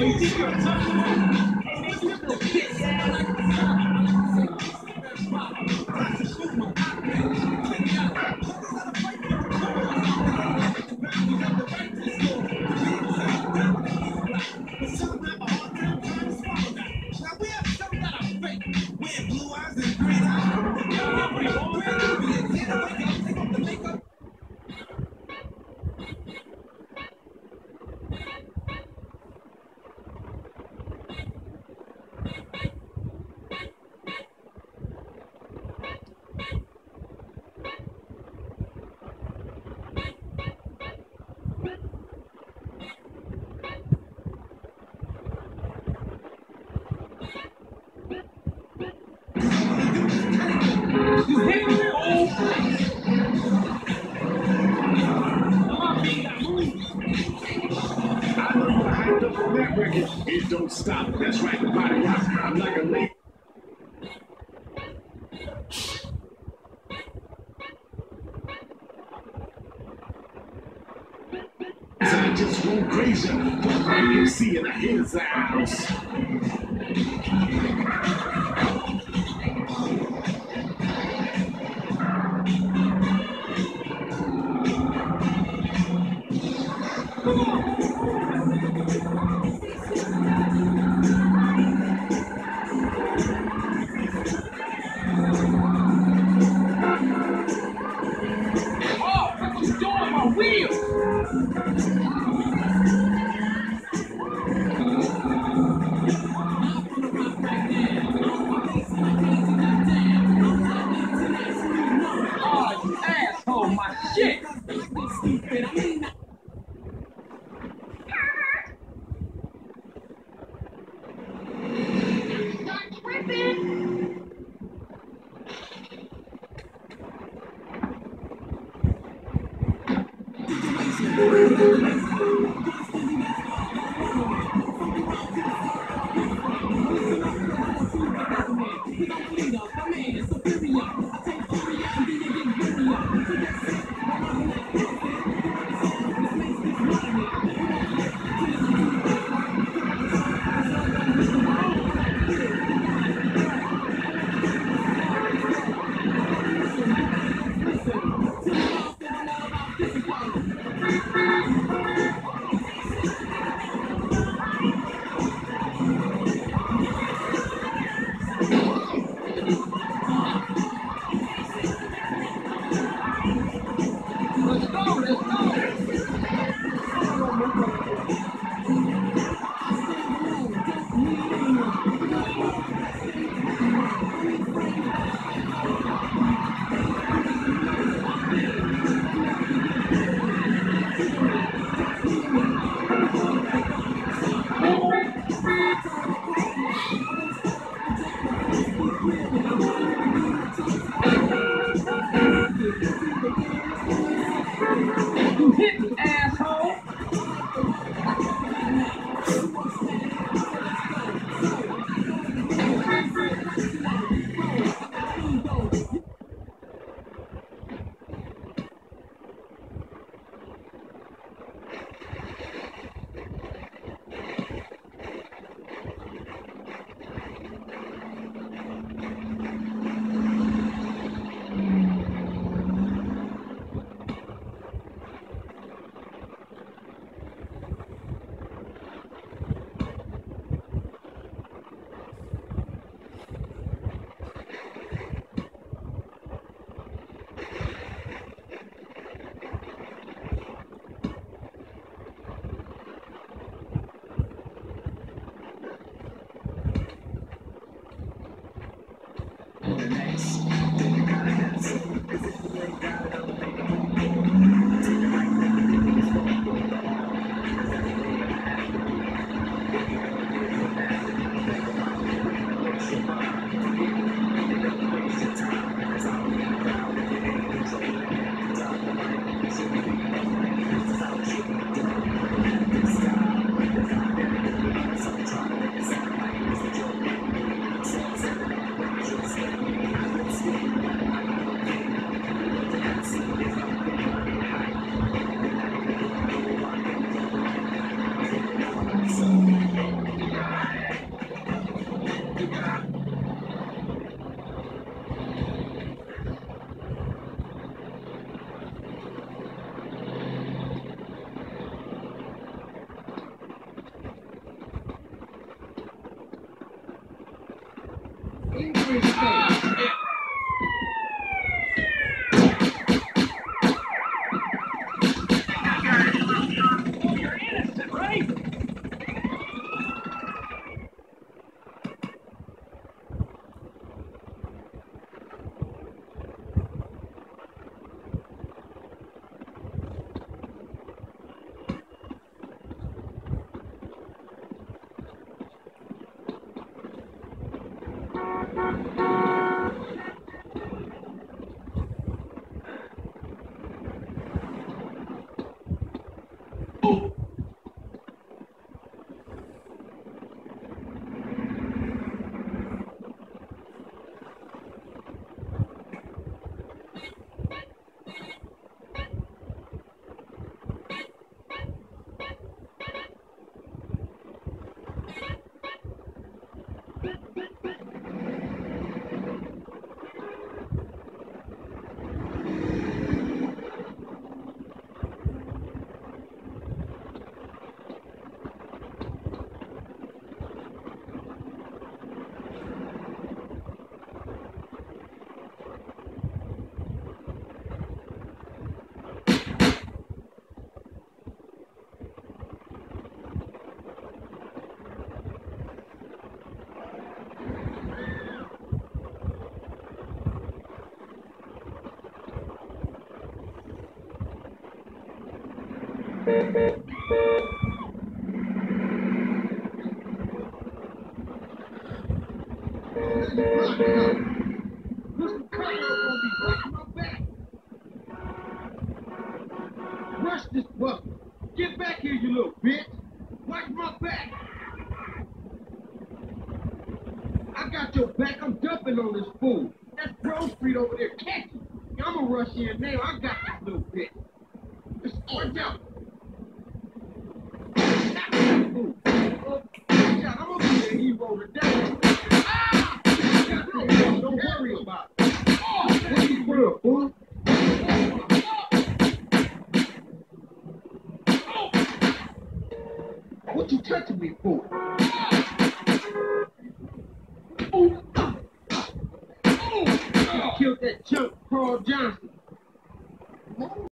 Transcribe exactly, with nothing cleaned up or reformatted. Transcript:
It don't stop. That's right, the body rock. I'm like a late. I just went crazy. But my M C in his house. Rush this bucket. Get back here, you little bitch. Watch my back. I got your back. I'm dumping on this fool. That's Grove Street over there. Catch him. I'm gonna rush in now. I got this little bitch. Just watch out. Ooh. Oh, watch out. I'm gonna be there. He rolling down. Ah! Don't, don't worry about it. Oh, what you real, fool? What you touching me for? Oh, oh, oh. Killed that chump, Carl Johnson.